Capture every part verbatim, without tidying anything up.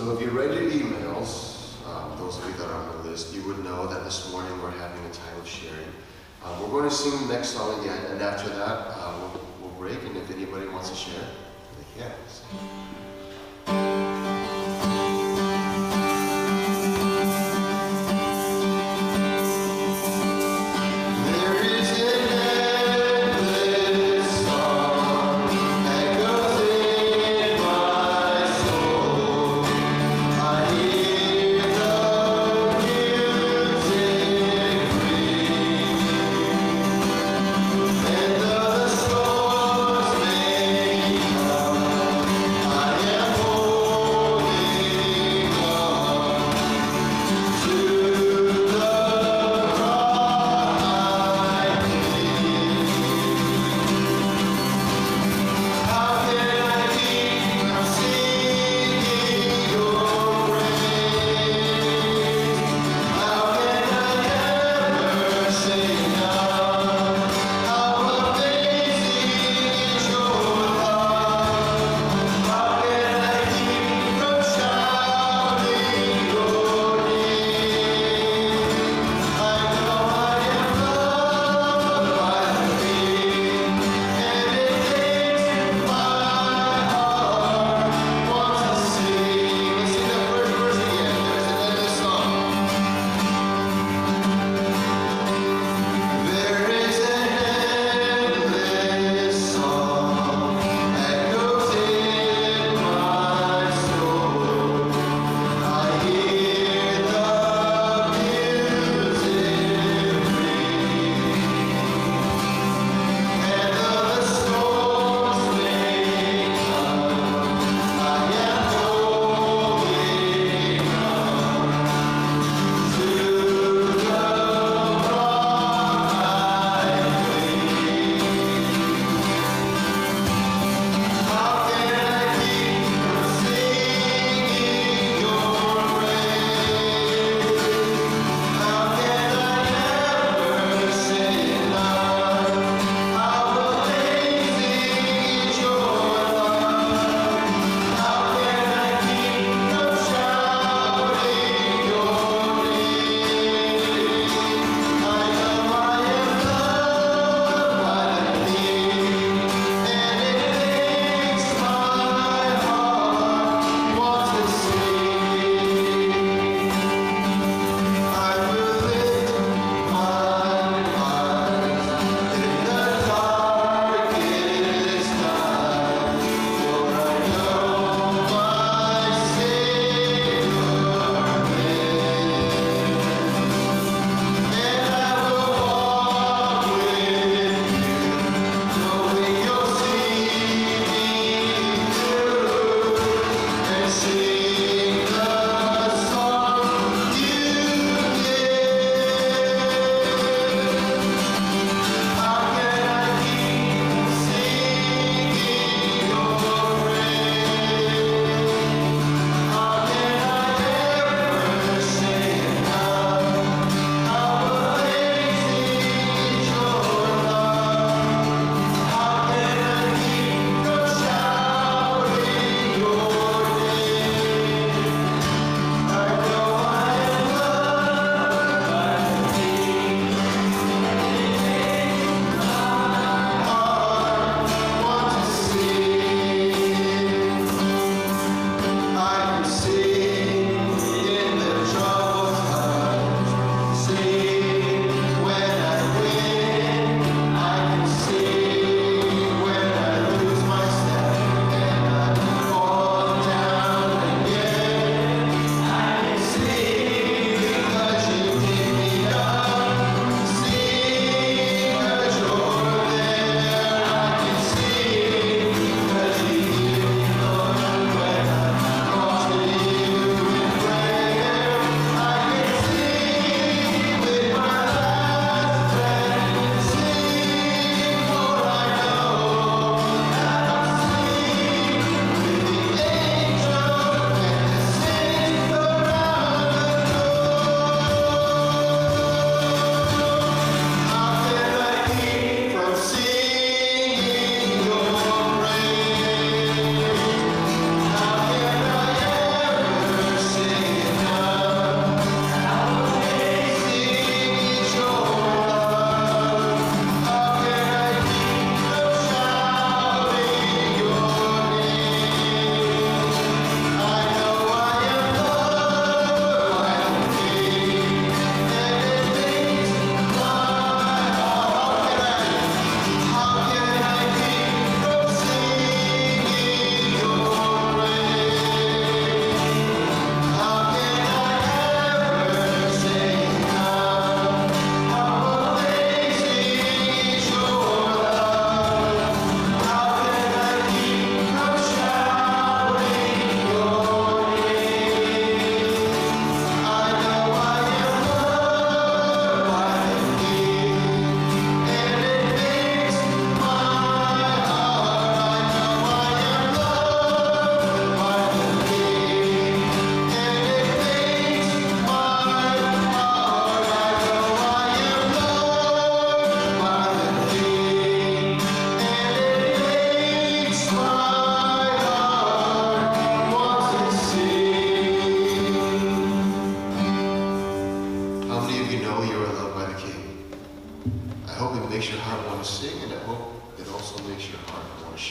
So if you read your emails, um, those of you that are on the list, you would know that this morning we're having a time of sharing. Um, we're going to sing the next song again, and after that uh, we'll, we'll break, and if anybody wants to share, they can. I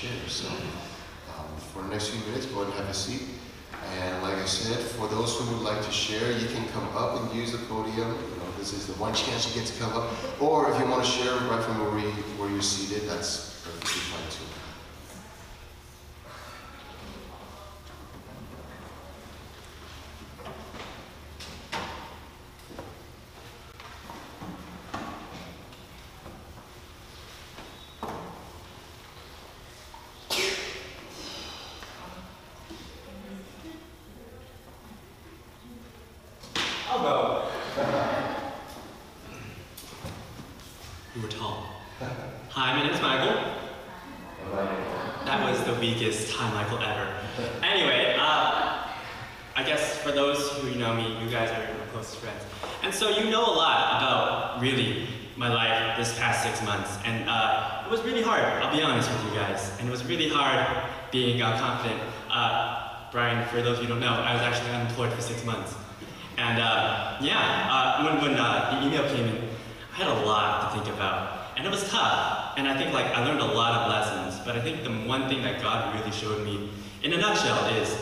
share. So um, for the next few minutes, go ahead and have a seat. And like I said, for those who would like to share, you can come up and use the podium. You know, this is the one chance you get to come up. Or if you want to share right from where, you, where you're seated, that's perfectly fine too. You were tall. Hi, my name is Michael. That was the weakest hi, Michael, ever. Anyway, uh, I guess for those who know me, you guys are my closest friends. And so you know a lot about, really, my life this past six months. And uh, it was really hard, I'll be honest with you guys. And it was really hard being uh, confident. Uh, Brian, for those of you who don't know, I was actually unemployed for six months. And uh, yeah, uh, when, when uh, the email came in, I had a lot to think about, and it was tough, and I think like I learned a lot of lessons, but I think the one thing that God really showed me, in a nutshell, is,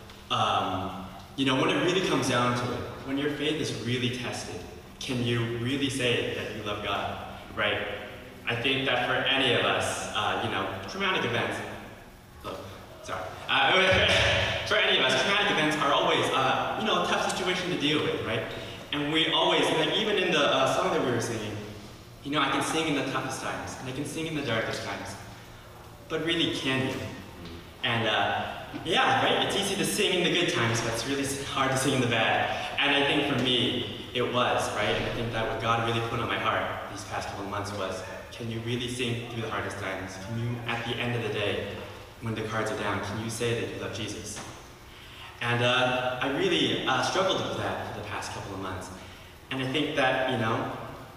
um, you know, when it really comes down to it, when your faith is really tested, can you really say that you love God, right? I think that for any of us, uh, you know, traumatic events, look, sorry, uh, for any of us, traumatic events are always, uh, you know, a tough situation to deal with, right? And we always, like even in the uh, song that we were singing, you know, I can sing in the toughest times, and I can sing in the darkest times. But really, can you? And uh, yeah, right? It's easy to sing in the good times, but it's really hard to sing in the bad. And I think for me, it was, right? And I think that what God really put on my heart these past couple of months was, can you really sing through the hardest times? Can you, at the end of the day, when the cards are down, can you say that you love Jesus? And uh, I really uh, struggled with that for the past couple of months. And I think that, you know,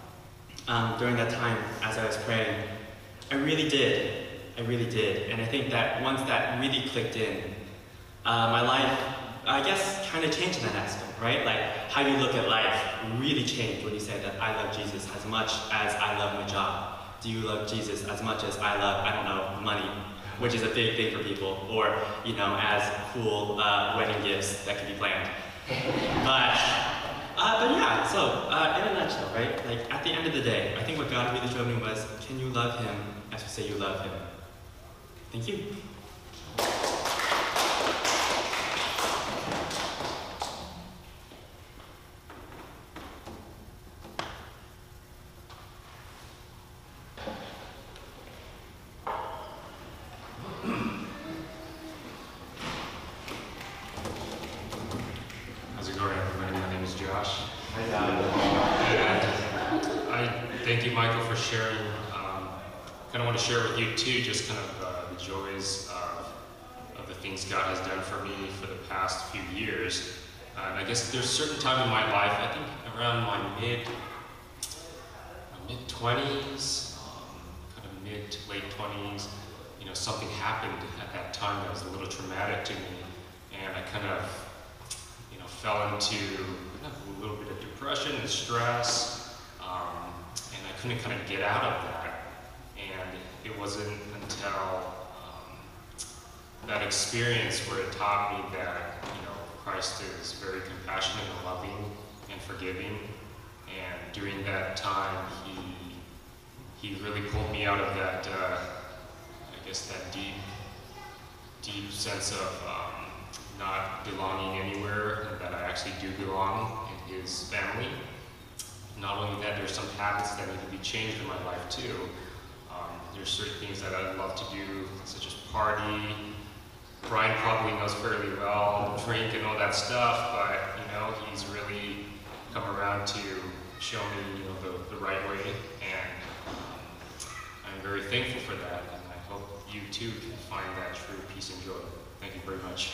um, during that time, as I was praying, I really did. I really did. And I think that once that really clicked in, uh, my life, I guess, kind of changed in that aspect, right? Like, how you look at life really changed when you say that I love Jesus as much as I love my job. Do you love Jesus as much as I love, I don't know, money? Which is a big thing for people, or, you know, as cool uh, wedding gifts that can be planned. But, uh, but yeah, so, uh, in a nutshell, right, like, at the end of the day, I think what God really showed me was, can you love Him as you say you love Him? Thank you. Share with you too, just kind of uh, the joys of, of the things God has done for me for the past few years. Uh, and I guess there's a certain time in my life, I think around my mid, my mid twenties, um, kind of mid to late twenties, you know, something happened at that time that was a little traumatic to me, and I kind of, you know, fell into kind of a little bit of depression and stress, um, and I couldn't kind of get out of that. And it wasn't until um, that experience where it taught me that, you know, Christ is very compassionate and loving and forgiving. And during that time, he he really pulled me out of that, uh, I guess, that deep, deep sense of um, not belonging anywhere, and that I actually do belong in His family. Not only that, there's some habits that need to be changed in my life too. There's certain things that I love to do, such as party. Brian probably knows fairly well, drink and all that stuff, but, you know, he's really come around to show me, you know, the, the right way, and um, I'm very thankful for that, and I hope you too can find that true peace and joy. Thank you very much.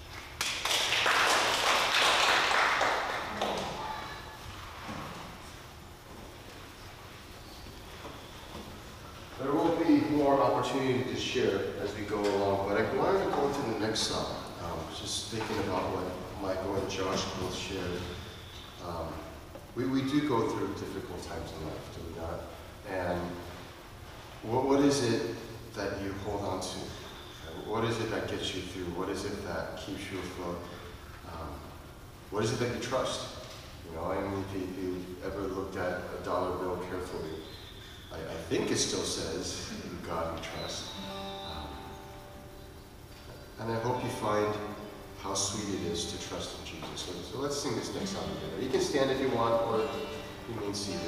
There will be more opportunity to share as we go along, but I wanted to go to the next song. Um, just thinking about what Michael and Josh both shared. Um, we, we do go through difficult times in life, do we not? And what, what is it that you hold on to? What is it that gets you through? What is it that keeps you afloat? Um, what is it that you trust? You know, I mean, if you, if you ever looked at a dollar bill carefully, I, I think it still says, in God we trust. Um, and I hope you find how sweet it is to trust in Jesus. So, so let's sing this next song together. You can stand if you want, or remain seated.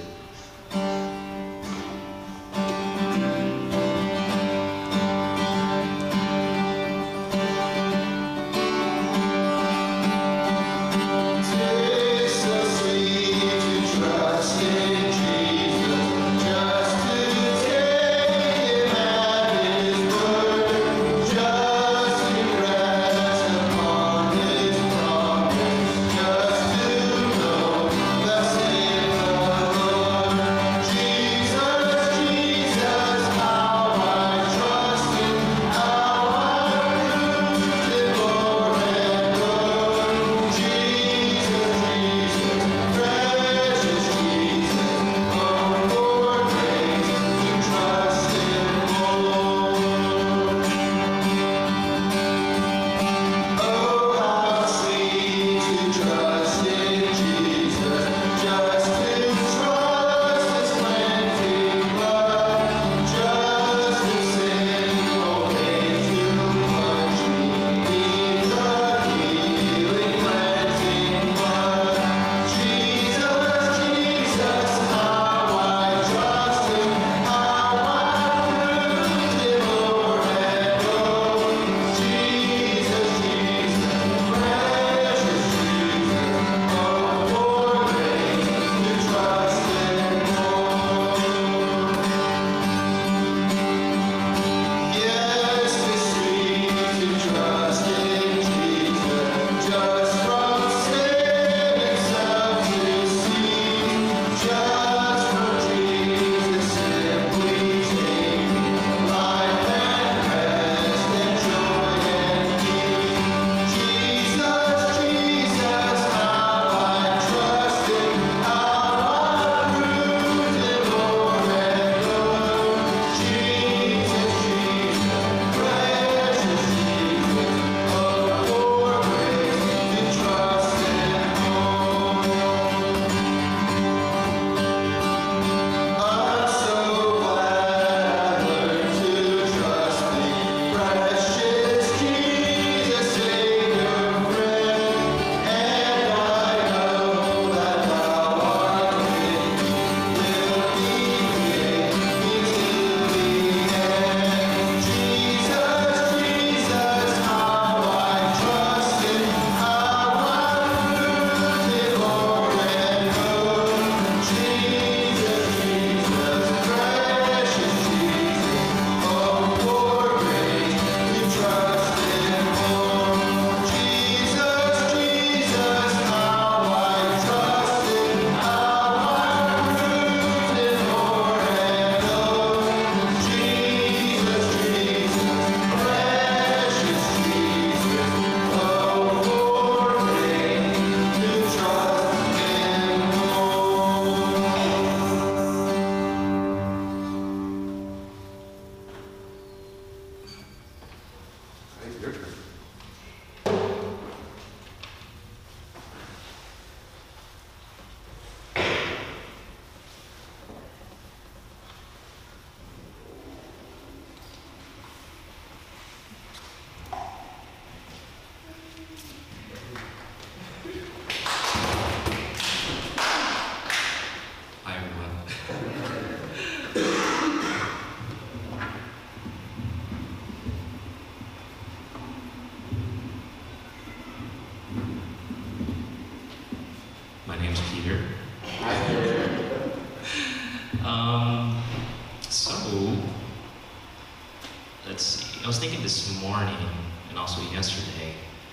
I was thinking this morning, and also yesterday,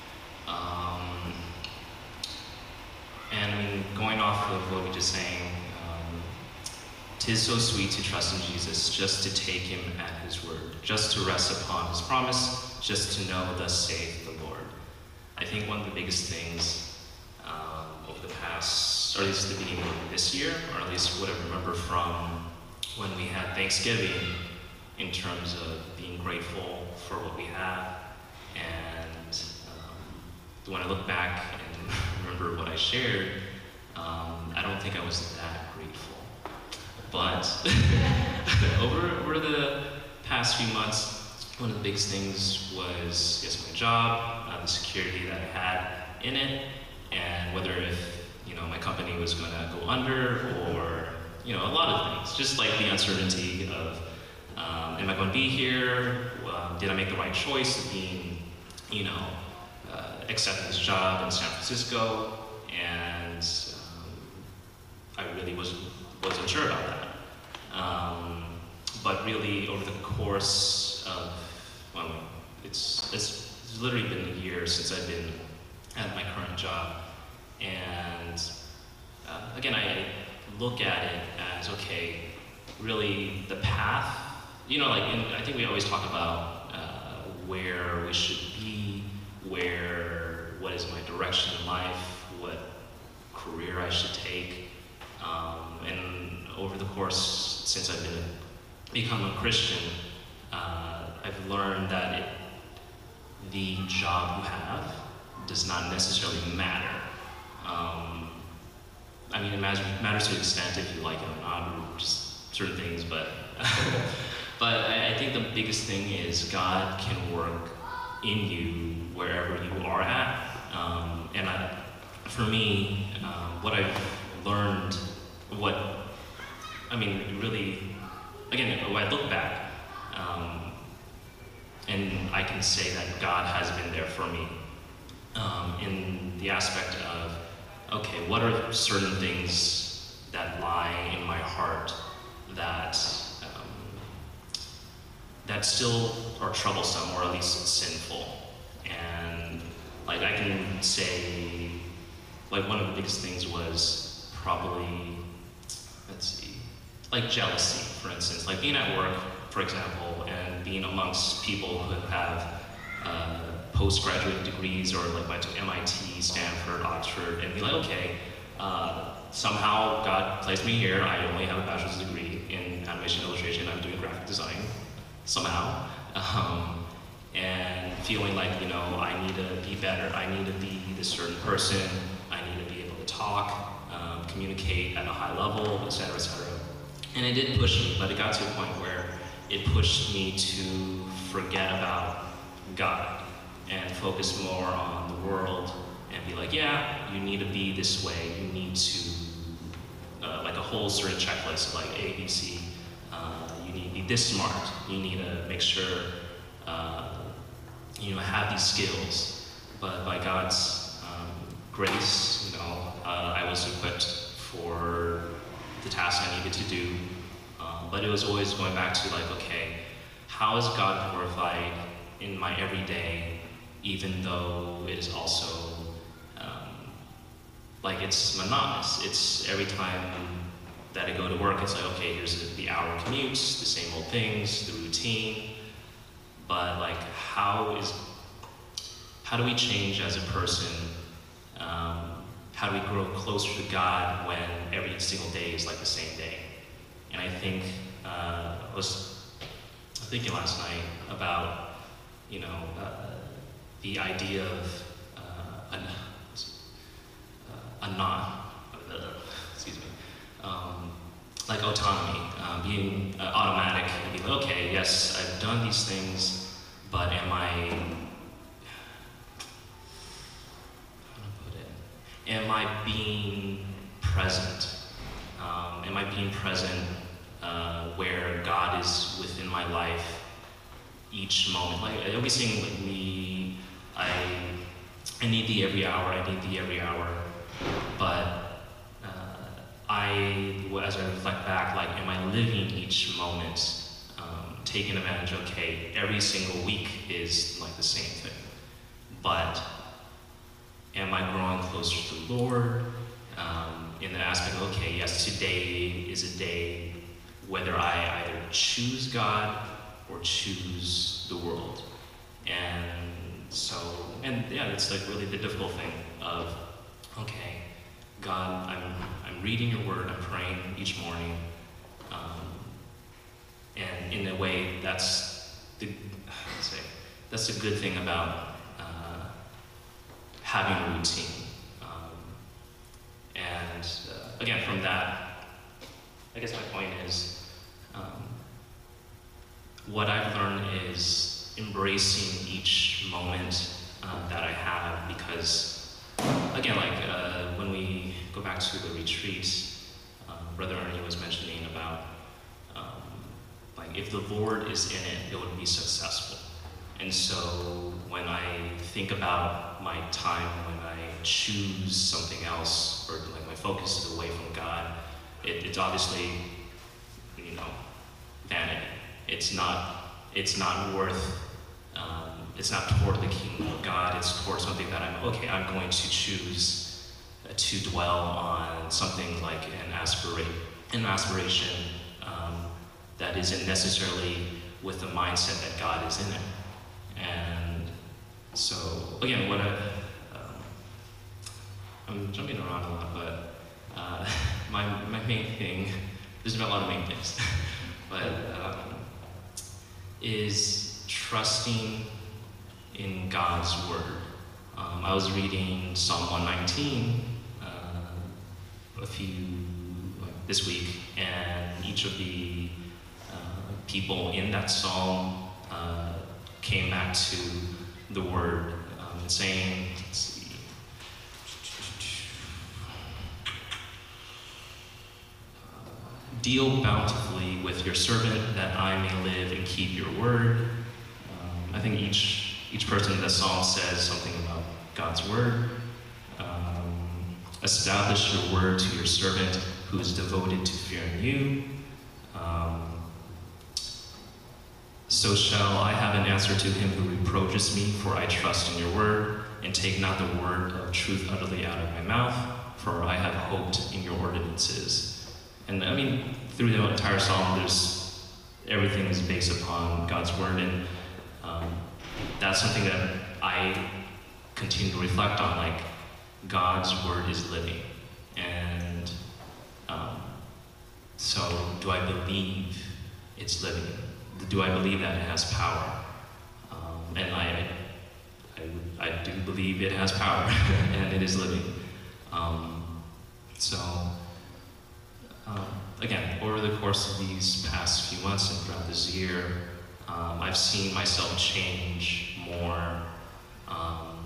um, and I mean, going off of what we just sang, um, "'Tis so sweet to trust in Jesus, just to take him at his word, just to rest upon his promise, just to know thus saith the Lord." I think one of the biggest things um, over the past, or at least the beginning of this year, or at least what I remember from when we had Thanksgiving, in terms of being grateful for what we have, And um, when I look back and remember what I shared, um, I don't think I was that grateful. But over, over the past few months, one of the biggest things was, yes, my job, uh, the security that I had in it, and whether if, you know, my company was going to go under, or, you know, a lot of things. Just like the uncertainty of, um, am I going to be here? Um, did I make the right choice of being, you know, uh, accepting this job in San Francisco? And um, I really wasn't, wasn't sure about that. Um, but really, over the course of, well, it's, it's, it's literally been a year since I've been at my current job. And uh, again, I look at it as, okay, really the path, you know, like, in, I think we always talk about uh, where we should be, where, what is my direction in life, what career I should take. Um, and over the course, since I've been become a Christian, uh, I've learned that it, the job you have does not necessarily matter. Um, I mean, it matters, matters to an extent if you like it or not, or just certain things, but but I, I think the biggest thing is God can work in you wherever you are at. Um, and I, for me, um, what I've learned, what, I mean, really, again, when I look back, um, and I can say that God has been there for me um, in the aspect of, okay, what are certain things that lie in my heart that um, that still are troublesome, or at least sinful? And like I can say, like one of the biggest things was probably, let's see, like jealousy, for instance, like being at work, for example, and being amongst people who have uh, postgraduate degrees, or like went to M I T, Stanford, Oxford, and be like, okay, uh, somehow God placed me here. I only have a bachelor's degree in animation illustration. I'm doing graphic design somehow, um, and feeling like, you know, I need to be better. I need to be this certain person. I need to be able to talk, um, communicate at a high level, et cetera, et cetera. And it did push me, but it got to a point where it pushed me to forget about God and focus more on the world, and be like, yeah, you need to be this way. You need to, uh, like a whole certain checklist, like A, B, C. Uh, you need to be this smart. You need to make sure, uh, you know, have these skills. But by God's um, grace, you know, uh, I was equipped for the task I needed to do. Um, but it was always going back to like, okay, how is God glorified in my everyday, even though it is also, um, like it's monotonous. It's every time that I go to work, it's like, okay, here's the hour commutes, the same old things, the routine. But like, how is, how do we change as a person? Um, how do we grow closer to God when every single day is like the same day? And I think, uh, I was thinking last night about, you know, uh, the idea of uh, an, uh, a not, uh, excuse me, um, like autonomy, uh, being uh, automatic, and being like, okay, yes, I've done these things, but am I, how do I put it? Am I being present? Um, am I being present uh, where God is within my life each moment? Like I always saying, like me, I, I need thee every hour. I need thee every hour. But uh, I, as I reflect back, like, am I living each moment, um, taking advantage? Okay, every single week is like the same thing. But am I growing closer to the Lord? Um, in the aspect of, okay, yes, today is a day whether I either choose God or choose the world. And so, and yeah, it's like really the difficult thing of, okay, God, I'm, I'm reading your word, I'm praying each morning, um, and in a way that's the, say, that's a good thing about uh, having a routine. Um, and uh, again, from that, I guess my point is, um, what I've learned is embracing each moment uh, that I have, because, again, like uh, when we go back to the retreat, um, Brother Ernie was mentioning about, um, like, if the Lord is in it, it would be successful. And so when I think about my time, when I choose something else, or like my focus is away from God, it, it's obviously, you know, vanity. It's not, it's not worth, um, it's not toward the kingdom of God, it's toward something that I'm, okay, I'm going to choose to dwell on something like an, aspira an aspiration um, that isn't necessarily with the mindset that God is in it. And so, again, what I, um, I'm jumping around a lot, but uh, my, my main thing, there's been a lot of main things, but um, is trusting in God's word. Um, I was reading Psalm one nineteen uh, a few, like this week, and each of the uh, people in that psalm uh, came back to the word, um, and saying, let's see, deal bountifully with your servant that I may live and keep your word. Um, I think each, each person in the psalm says something about God's word. Um, establish your word to your servant who is devoted to fearing you. Um, So shall I have an answer to him who reproaches me, for I trust in your word, and take not the word of truth utterly out of my mouth, for I have hoped in your ordinances. And I mean, through the entire psalm, there's, everything is based upon God's word, and um, that's something that I continue to reflect on, like, God's word is living. And um, so do I believe it's living? Do I believe that it has power? Um, and I, I, I do believe it has power, and it is living. Um, so, um, again, over the course of these past few months and throughout this year, um, I've seen myself change more um,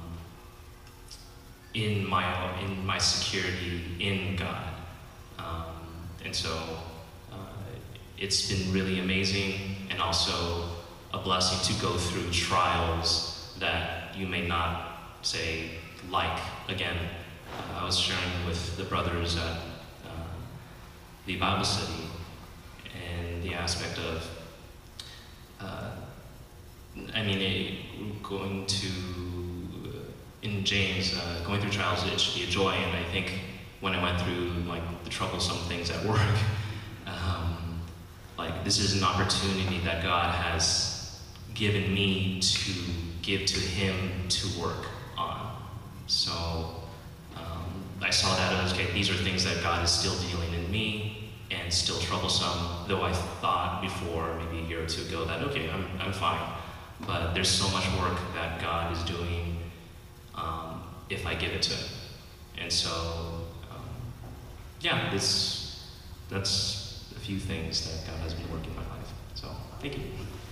in my in my security in God, um, and so. It's been really amazing, and also a blessing to go through trials that you may not, say, like. Again, uh, I was sharing with the brothers at uh, the Bible study, and the aspect of, uh, I mean, it, going to, in James, uh, going through trials, it should be a joy, and I think when I went through, like, the troublesome things at work, um, like, this is an opportunity that God has given me to give to him to work on. So um, I saw that as, okay, these are things that God is still dealing in me and still troublesome, though I thought before, maybe a year or two ago, that, okay, I'm, I'm fine. But there's so much work that God is doing um, if I give it to him. And so, um, yeah, this, that's a few things that God has been working in my life. So, thank you.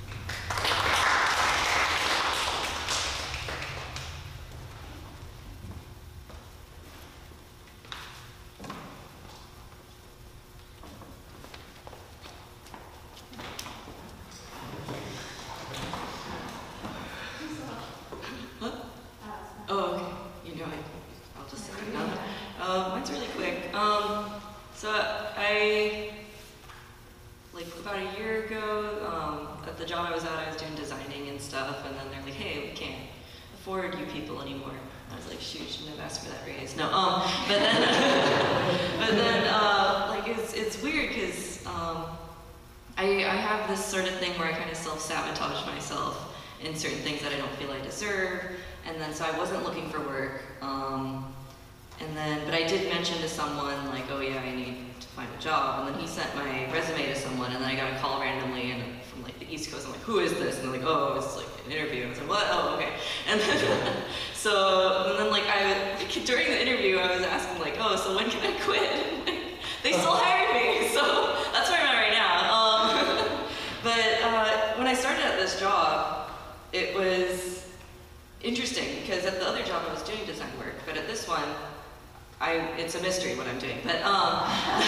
What? Oh, okay. You know, I, I'll just say it now. Um, mine's really quick. Um, so I, like about a year ago, um, at the job I was at, I was doing designing and stuff, and then they're like, hey, we can't afford you people anymore. I was like, shoot, shouldn't have asked for that raise. No, um, but then, but then, uh, like, it's, it's weird, because, um, I, I have this sort of thing where I kind of self-sabotage myself in certain things that I don't feel I deserve, and then, so I wasn't looking for work, um, and then, but I did mention to someone, like, oh yeah, I need to find a job, and then he sent my resume to someone, and then I got a call randomly, and from like the East Coast, I'm like, who is this? And they're like, oh, it's like an interview. And I was like, what? Oh, okay. And then, so, and then like I, during the interview, I was asking like, oh, so when can I quit? And, like, they still hired me, so that's where I'm at right now. Um, but uh, when I started at this job, it was interesting because at the other job I was doing design work, but at this one, I, it's a mystery what I'm doing. But um,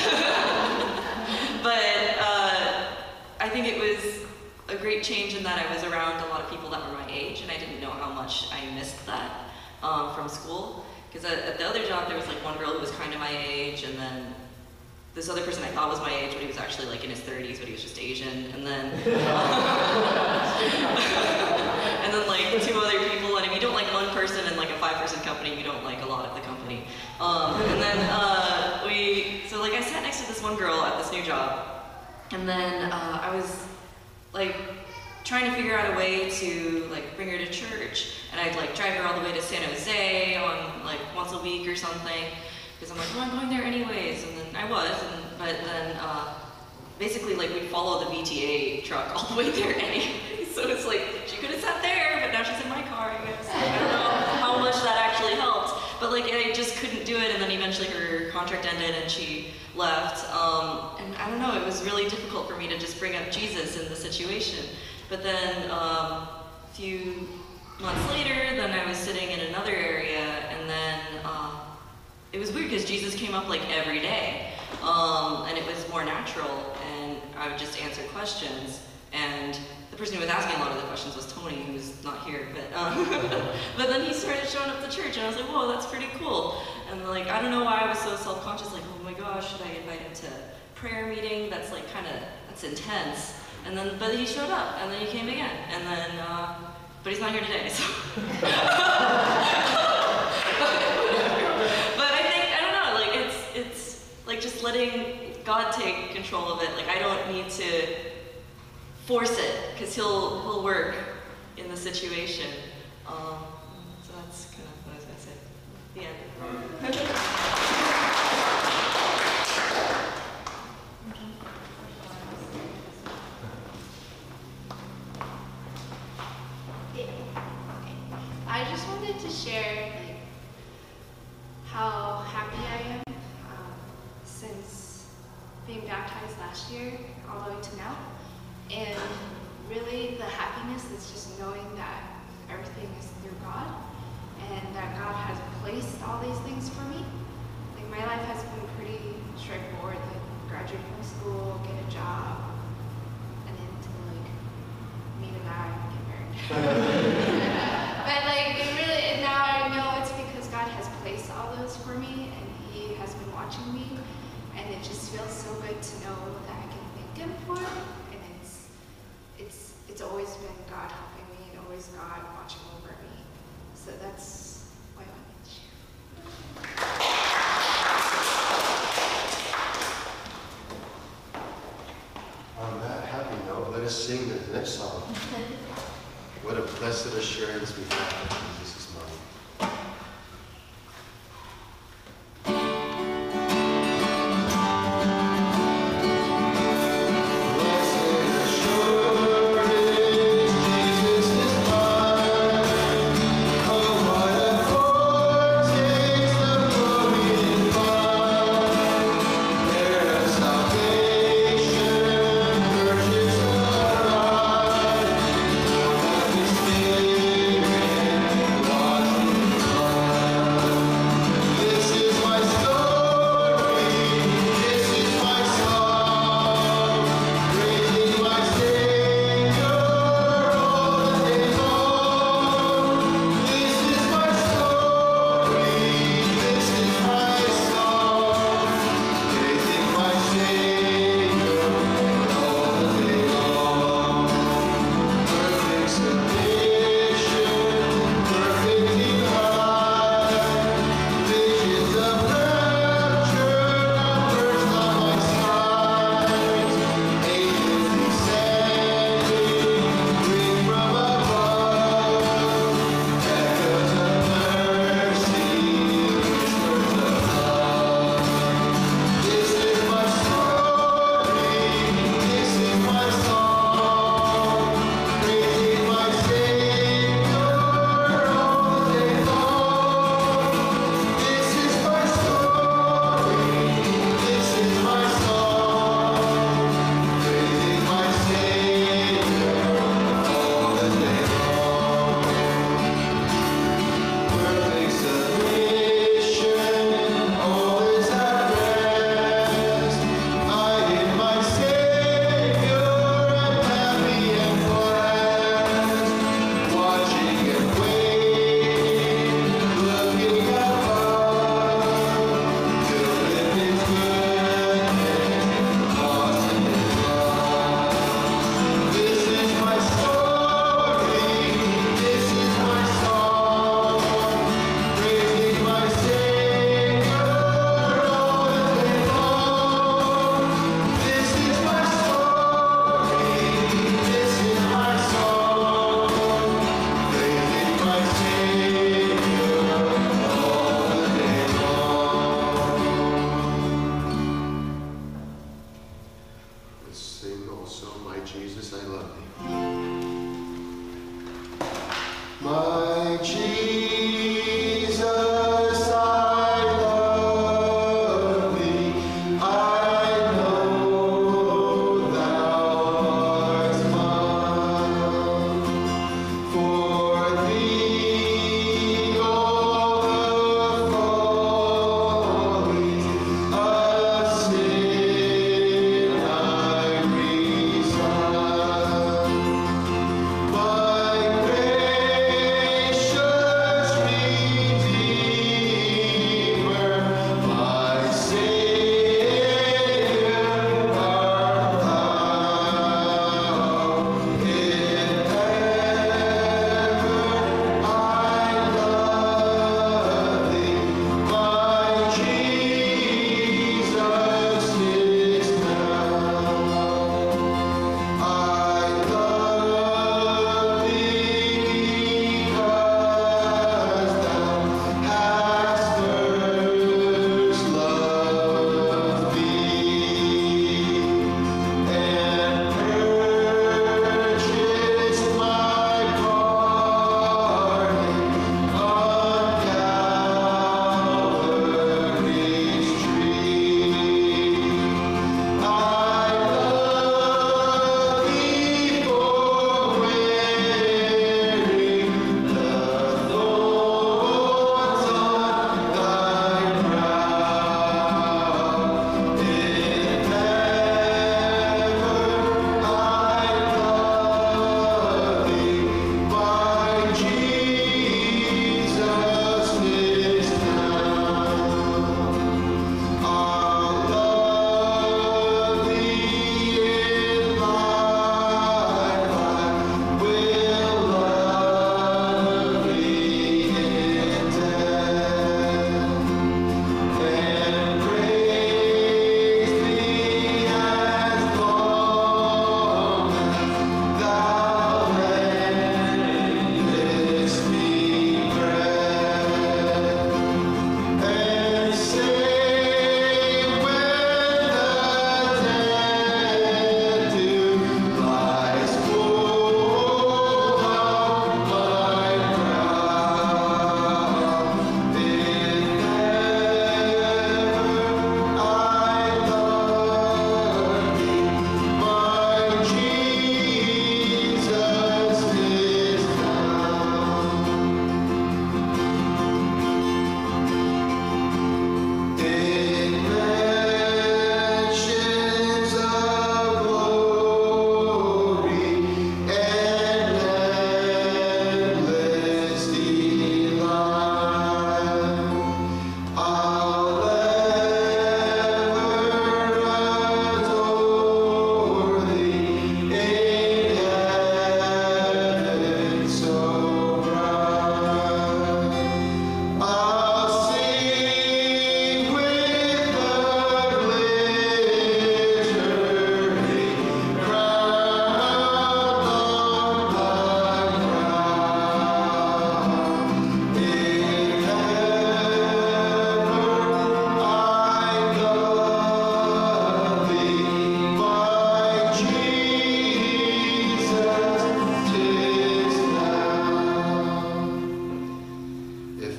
but uh, I think it was a great change in that I was around a lot of people that were my age, and I didn't know how much I missed that um, from school. Because at, at the other job, there was like one girl who was kind of my age, and then this other person I thought was my age, but he was actually like in his thirties, but he was just Asian. And then, and then like two other people. And if you don't like one person in like a five-person company, you don't like a lot of the company. Um, and then uh, we, so like I sat next to this one girl at this new job, and then uh, I was like trying to figure out a way to like bring her to church, and I'd like drive her all the way to San Jose on like once a week or something. Because I'm like, well, I'm going there anyways, and then I was, and, but then uh, basically like we'd follow the V T A truck all the way there anyway. So it's like, she could have sat there, but now she's in my car, I guess. Like, I don't know how much that actually helped, but like I just couldn't do it, and then eventually her contract ended and she left. Um, and I don't know, it was really difficult for me to just bring up Jesus in the situation. But then um, a few months later, then I was sitting in another area, and then uh, it was weird because Jesus came up like every day, um, and it was more natural, and I would just answer questions, and the person who was asking a lot of the questions was Tony, who's not here, but um, but then he started showing up to church, and I was like, whoa, that's pretty cool. And like, I don't know why I was so self-conscious, like, oh my gosh, should I invite him to prayer meeting? That's like kind of, that's intense. And then, but he showed up, and then he came again, and then, uh, but he's not here today, so. Like just letting God take control of it. Like I don't need to force it, because he'll he'll work in the situation. Um, so that's kind of what I was gonna say. The end. I just wanted to share like how happy I am um, since being baptized last year all the way to now. And really the happiness is just knowing that everything is through God and that God has placed all these things for me. Like my life has been pretty straightforward, like graduate from school, get a job, and then to like meet a guy and get married. But like really now I know it's because God has placed all those for me and he has been watching me, and it just feels so good to know that I can thank him for it. And it's it's it's always been God helping me and always God watching over me. So that's why I wanted to share. On that happy note, let us sing the next song. What a blessed assurance we have that Jesus is mine. Spirit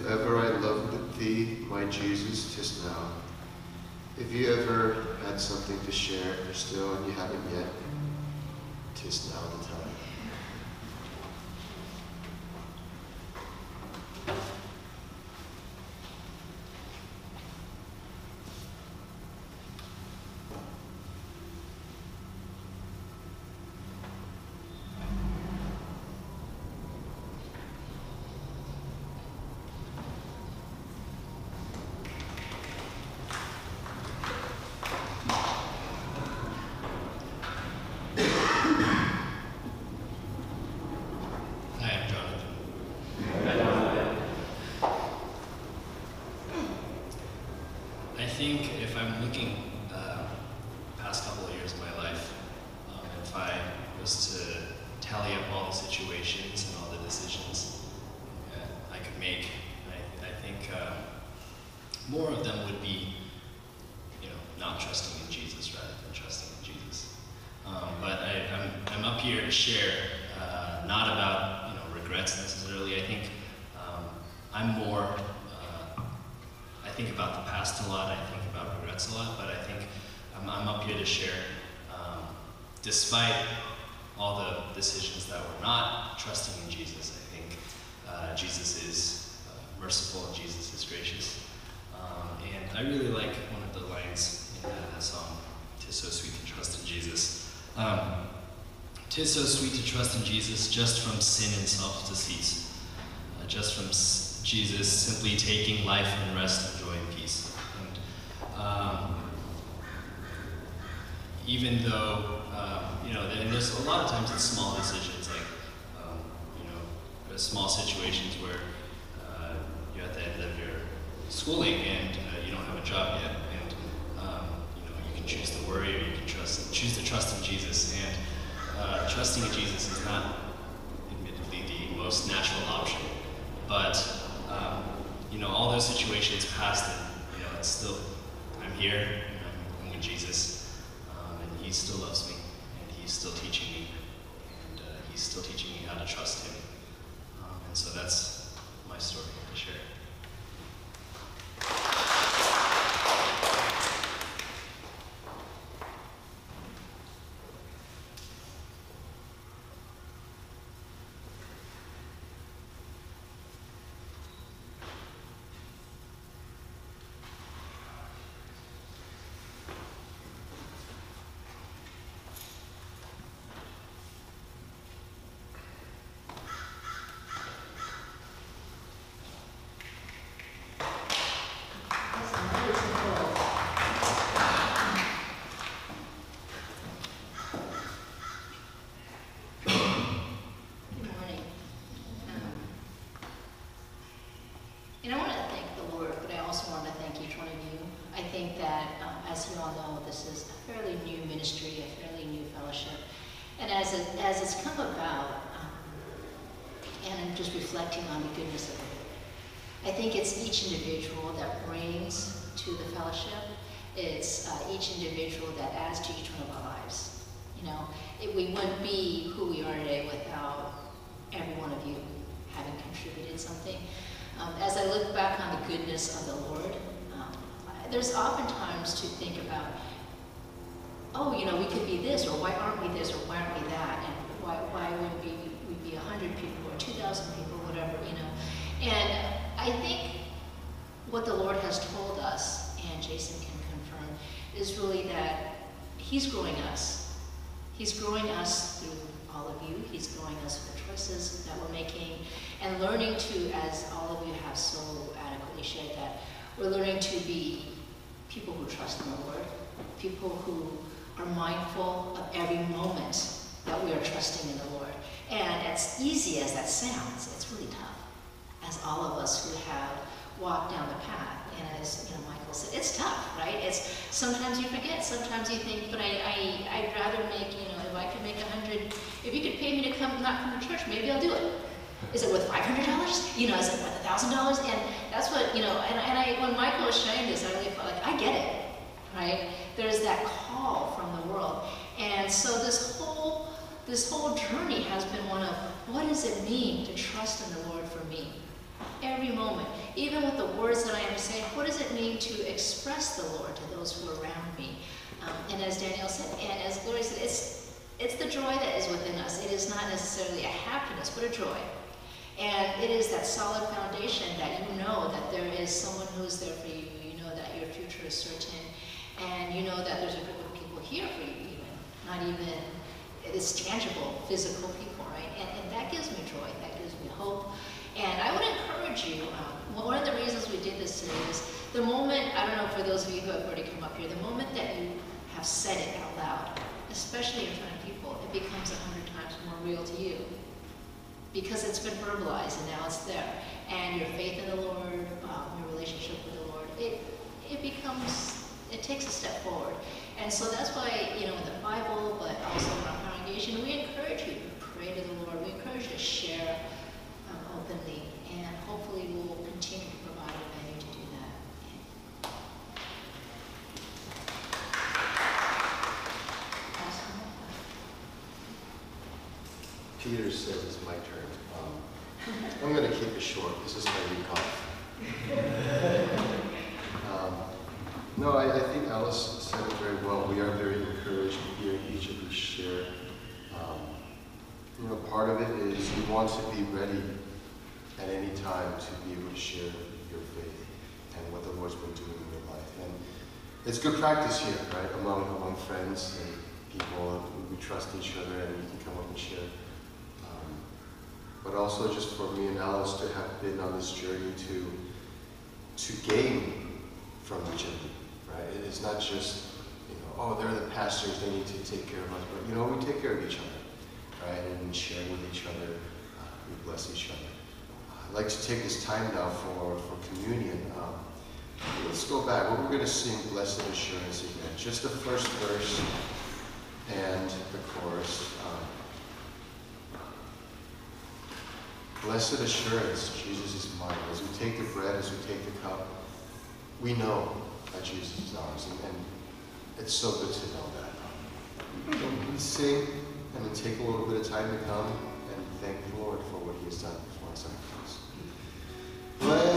ever I loved thee, my Jesus, 'tis now. If you ever had something to share, or still and you haven't yet, 'tis now the time. I think if I'm looking uh, past couple of years of my life, um, if I was to tally up all the situations and all the decisions uh, I could make, I, I think uh, more of them would be, you know, not trusting in Jesus rather than trusting in Jesus. Um, but I, I'm, I'm up here to share uh, not about, you know, regrets necessarily. I think um, I'm more I think about the past a lot, I think about regrets a lot, but I think I'm, I'm up here to share, um, despite all the decisions that were not trusting in Jesus, I think uh, Jesus is uh, merciful and Jesus is gracious. Um, and I really like one of the lines in that song, "'Tis so sweet to trust in Jesus." Um, "'Tis so sweet to trust in Jesus, just from sin and self to cease, uh, just from s- Jesus simply taking life and rest and joy and peace." And um, even though, um, you know, and there's a lot of times it's small decisions, like, um, you know, there's small situations where uh, you're at the end of your schooling and uh, you don't have a job yet, and um, you know, you can choose to worry or you can trust, choose to trust in Jesus. And uh, trusting in Jesus is not, admittedly, the most natural option, but Um, you know, all those situations passed, and you know, it's still, I'm here, and I'm, I'm with Jesus, um, and He still loves me, and He's still teaching me, and uh, He's still teaching me how to trust Him. Um, and so that's my story to share. And I want to thank the Lord, but I also want to thank each one of you. I think that, um, as you all know, this is a fairly new ministry, a fairly new fellowship. And as, it, as it's come about, um, and I'm just reflecting on the goodness of it, I think it's each individual that brings to the fellowship. It's uh, each individual that adds to each one of our lives. You know, it, we wouldn't be who we are today without every one of you having contributed something. Um, as I look back on the goodness of the Lord, um, there's oftentimes to think about, oh, you know, we could be this, or why aren't we this, or why aren't we that, and why, why would we, we be a hundred people, or two thousand people, whatever, you know. And I think what the Lord has told us, and Jason can confirm, is really that He's growing us. He's growing us through all of you. He's growing us for choices that we're making, and learning to, as all of you have so adequately shared, that we're learning to be people who trust in the Lord, people who are mindful of every moment that we are trusting in the Lord. And as easy as that sounds, it's really tough. As all of us who have walked down the path, and as you know, Michael said, it's tough, right? It's sometimes you forget, sometimes you think, but I, I, I'd rather make, you know, if I could make a hundred, if you could pay me to come, not come to church, maybe I'll do it. Is it worth five hundred dollars? You know, is it worth a thousand dollars? And that's what, you know, and, and I, when Michael was sharing this, I really felt like, I get it, right? There's that call from the world. And so this whole, this whole journey has been one of, what does it mean to trust in the Lord for me? Every moment. Even with the words that I am saying, what does it mean to express the Lord to those who are around me? Um, and as Danielle said, and as Gloria said, it's, it's the joy that is within us. It is not necessarily a happiness, but a joy. And it is that solid foundation that you know that there is someone who is there for you. You know that your future is certain. And you know that there's a group of people here for you even. Not even, it's tangible, physical people, right? And, and that gives me joy. That gives me hope. And I would encourage you, um, one of the reasons we did this series, the moment, I don't know for those of you who have already come up here, the moment that you have said it out loud, especially in front of people, it becomes a hundred times more real to you. Because it's been verbalized and now it's there. And your faith in the Lord, um, your relationship with the Lord, it, it becomes, it takes a step forward. And so that's why, you know, in the Bible, but also in our congregation, we encourage you to pray to the Lord. We encourage you to share um, openly. And hopefully we will continue to provide a venue to do that. Peter says it's my turn. Um, I'm going to keep it short. This is my week off. um, no, I, I think Alice said it very well. We are very encouraged to hear each of you share. Um, you know, part of it is you want to be ready at any time to be able to share your faith and what the Lord's been doing in your life. And it's good practice here, right, among among friends and people. We trust each other and we can come up and share. But also just for me and Alice to have been on this journey to to gain from each other, right? It's not just, you know, oh, they're the pastors, they need to take care of us, but you know, we take care of each other, right? And sharing with each other, uh, we bless each other. I'd like to take this time now for, for communion. Um, let's go back. Well, we're going to sing Blessed Assurance again. Just the first verse and the chorus. Um, Blessed assurance, Jesus is mine. As we take the bread, as we take the cup, we know that Jesus is ours. And, and it's so good to know that. Um, we sing and then take a little bit of time to come and thank the Lord for what he has done for us. Blessed